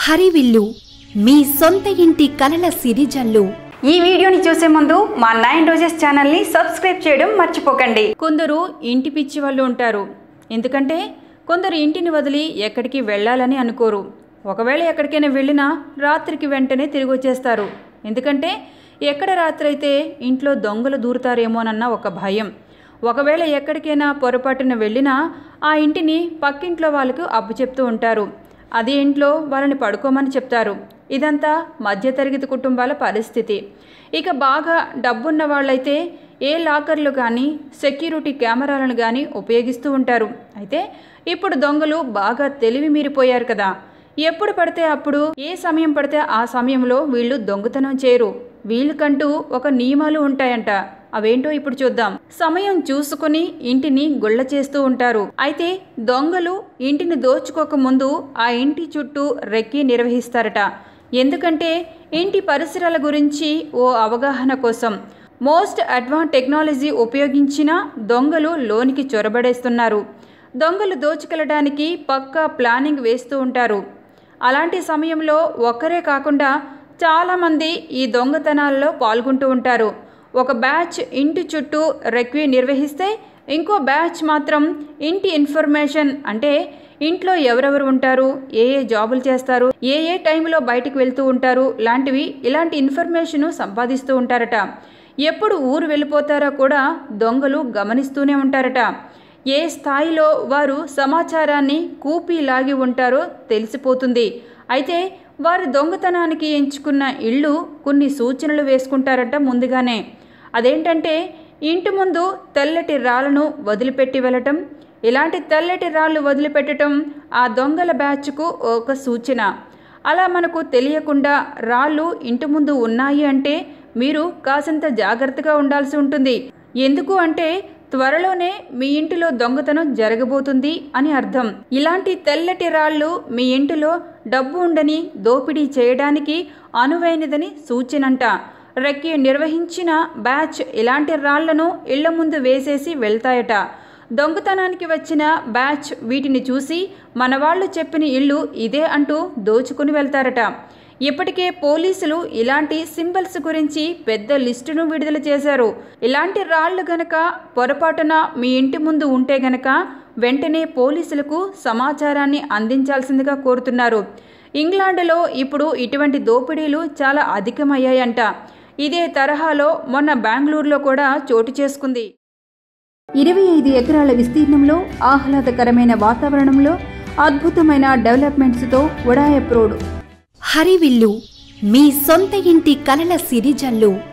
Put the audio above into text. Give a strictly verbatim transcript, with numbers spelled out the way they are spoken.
హరివిల్లు మీ సొంత ఇంటి కలల సిరిజల్లు। ఈ వీడియోని చూసే ముందు మా నైన్ రోజెస్ ఛానల్ ని సబ్స్క్రైబ్ చేయడం మర్చిపోకండి। కొందరు ఇంటి పిచ్చి వాళ్ళు ఉంటారు। ఎందుకంటే కొందరు ఇంటిని వదిలి ఎక్కడికి వెళ్ళాలని అనుకోరు। ఒకవేళ ఎక్కడికైనా వెళ్ళినా రాత్రికి వెంటనే తిరిగి వచ్చేస్తారు। ఎందుకంటే ఎక్కడ రాత్రి అయితే ఇంట్లో దొంగలు దూరుతారేమోనన్న ఒక భయం। ఒకవేళ ఎక్కడికైనా పొరపాటున వెళ్ళినా ఆ ఇంటిని పక్కింట్లో వాళ్ళకు అప్పచెప్తూ ఉంటారు। అదే ఇంట్లో వాళ్ళని పడుకోమని చెప్తారు। ఇదంతా మధ్యతరగతి కుటుంబాల పరిస్థితి। ఇక బాగా డబ్బున్న వాళ్ళైతే ఏ లాకర్లు కానీ సెక్యూరిటీ కెమెరాలను కానీ ఉపయోగిస్తూ ఉంటారు। అయితే ఇప్పుడు దొంగలు బాగా తెలివి మీరిపోయారు కదా। ఎప్పుడు పడితే అప్పుడు ఏ సమయం పడితే ఆ సమయంలో వీళ్ళు దొంగతనం చేయరు। వీళ్ళకంటూ ఒక నియమాలు ఉంటాయంట। అవేంటో ఇప్పుడు చూద్దాం। సమయం చూసుకుని ఇంటిని గుళ్ళ చేస్తూ ఉంటారు। అయితే దొంగలు ఇంటిని దోచుకోక ముందు ఆ ఇంటి చుట్టూ రెక్కి నిర్వహిస్తారట। ఎందుకంటే ఇంటి పరిసరాల గురించి ఓ అవగాహన కోసం మోస్ట్ అడ్వాన్స్ టెక్నాలజీ ఉపయోగించిన దొంగలు లోనికి చొరబడేస్తున్నారు। దొంగలు దోచుకెళ్ళడానికి పక్కా ప్లానింగ్ వేస్తూ ఉంటారు। అలాంటి సమయంలో ఒక్కరే కాకుండా చాలామంది ఈ దొంగతనాల్లో పాల్గొంటూ ఉంటారు। ఒక బ్యాచ్ ఇంటి చుట్టూ రెక్వి నిర్వహిస్తే ఇంకో బ్యాచ్ మాత్రం ఇంటి ఇన్ఫర్మేషన్ అంటే ఇంట్లో ఎవరెవరు ఉంటారు, ఏ ఏ జాబులు చేస్తారు, ఏ ఏ టైంలో బయటికి వెళ్తూ ఉంటారు లాంటివి ఇలాంటి ఇన్ఫర్మేషను సంపాదిస్తూ ఉంటారట। ఎప్పుడు ఊరు వెళ్ళిపోతారో కూడా దొంగలు గమనిస్తూనే ఉంటారట। ఏ స్థాయిలో వారు సమాచారాన్ని కూపి లాగి ఉంటారో తెలిసిపోతుంది। అయితే వారు దొంగతనానికి ఎంచుకున్న ఇళ్ళు కొన్ని సూచనలు వేసుకుంటారట ముందుగానే। అదేంటంటే ఇంటి ముందు తెల్లటి రాళ్లను వదిలిపెట్టి వెళ్ళటం। ఇలాంటి తెల్లటి రాళ్ళు వదిలిపెట్టడం ఆ దొంగల బ్యాచ్కు ఒక సూచన। అలా మనకు తెలియకుండా రాళ్ళు ఇంటి ముందు ఉన్నాయి అంటే మీరు కాసంత జాగ్రత్తగా ఉండాల్సి ఉంటుంది। ఎందుకు అంటే త్వరలోనే మీ ఇంటిలో దొంగతనం జరగబోతుంది అని అర్థం। ఇలాంటి తెల్లటి రాళ్ళు మీ ఇంటిలో డబ్బు ఉండని దోపిడీ చేయడానికి అనువైనదని సూచనంట। రెక్కి నిర్వహించిన బ్యాచ్ ఇలాంటి రాళ్లను ఇళ్ల ముందు వేసేసి వెళ్తాయట। దొంగతనానికి వచ్చిన బ్యాచ్ వీటిని చూసి మన వాళ్ళు చెప్పిన ఇల్లు ఇదే అంటూ దోచుకుని వెళ్తారట। ఇప్పటికే పోలీసులు ఇలాంటి సింబల్స్ గురించి పెద్ద లిస్టును విడుదల చేశారు। ఇలాంటి రాళ్లు గనక పొరపాటున మీ ఇంటి ముందు ఉంటే గనక వెంటనే పోలీసులకు సమాచారాన్ని అందించాల్సిందిగా కోరుతున్నారు। ఇంగ్లాండ్లో ఇప్పుడు ఇటువంటి దోపిడీలు చాలా అధికమయ్యాయంట। ఇదే తరహాలో మొన్న బెంగళూరులో కూడా చోటు చేసుకుంది। ఇరవై ఐదు ఎకరాల విస్తీర్ణంలో ఆహ్లాదకరమైన వాతావరణంలో అద్భుతమైన డెవలప్మెంట్స్తో ఉడాయప్ రోడ్। హరివిల్లు మీ సొంత ఇంటి కలల సిరిజల్లు।